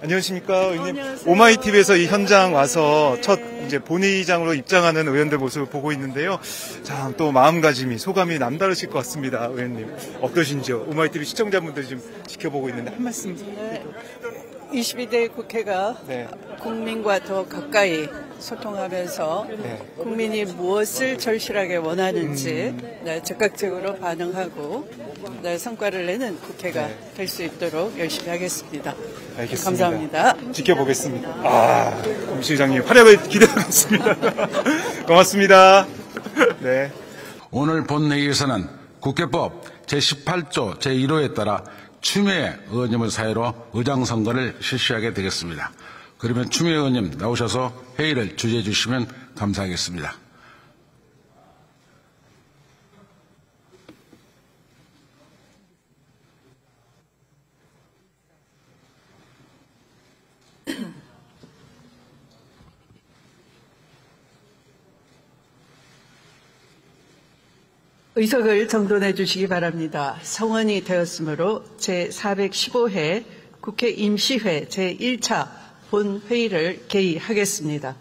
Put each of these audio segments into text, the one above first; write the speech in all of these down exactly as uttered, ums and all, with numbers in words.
안녕하십니까, 의원님. 안녕하세요. 오마이티비에서 이 현장 와서 첫 이제 본회의장으로 입장하는 의원들 모습을 보고 있는데요. 참 또 마음가짐이, 소감이 남다르실 것 같습니다, 의원님. 어떠신지요? 오마이티비 시청자분들이 좀 지켜보고 있는데 한 말씀. 네. 이십이 대 국회가 네. 국민과 더 가까이 소통하면서 네. 국민이 무엇을 절실하게 원하는지 음. 네, 적극적으로 반응하고 네, 성과를 내는 국회가 네. 될 수 있도록 열심히 하겠습니다. 알겠습니다. 감사합니다. 지켜보겠습니다. 아, 임 시장님 활약을 기대하겠습니다. 고맙습니다. 네. 오늘 본회의에서는 국회법 제십팔 조 제일 호에 따라 추미애 의원님을 사유로 의장 선거를 실시하게 되겠습니다. 그러면 추미애 의원님 나오셔서 회의를 주재해 주시면 감사하겠습니다. 의석을 정돈해 주시기 바랍니다. 성원이 되었으므로 제사백십오 회 국회 임시회 제일 차 본회의를 개의하겠습니다.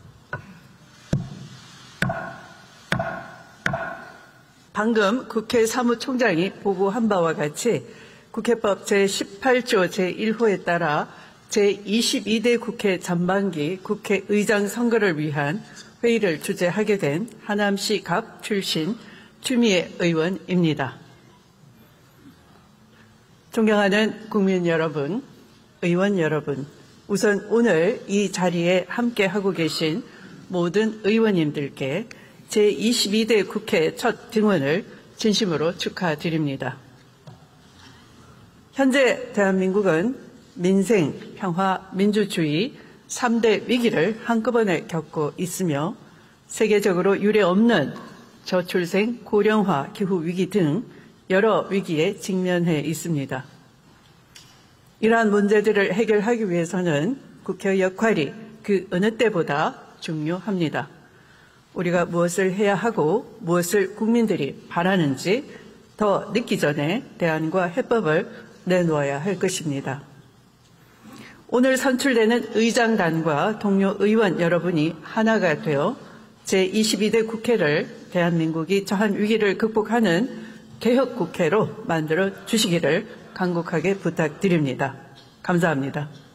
방금 국회 사무총장이 보고한 바와 같이 국회법 제십팔 조 제일 호에 따라 제이십이 대 국회 전반기 국회의장 선거를 위한 회의를 주재하게 된 하남시 갑 출신 추미애 의원입니다. 존경하는 국민 여러분, 의원 여러분, 우선 오늘 이 자리에 함께하고 계신 모든 의원님들께 제이십이 대 국회 첫 등원을 진심으로 축하드립니다. 현재 대한민국은 민생, 평화, 민주주의 삼 대 위기를 한꺼번에 겪고 있으며 세계적으로 유례없는 저출생, 고령화, 기후위기 등 여러 위기에 직면해 있습니다. 이러한 문제들을 해결하기 위해서는 국회의 역할이 그 어느 때보다 중요합니다. 우리가 무엇을 해야 하고 무엇을 국민들이 바라는지 더 늦기 전에 대안과 해법을 내놓아야 할 것입니다. 오늘 선출되는 의장단과 동료 의원 여러분이 하나가 되어 제이십이 대 국회를 대한민국이 처한 위기를 극복하는 개혁국회로 만들어 주시기를 간곡하게 부탁드립니다. 감사합니다.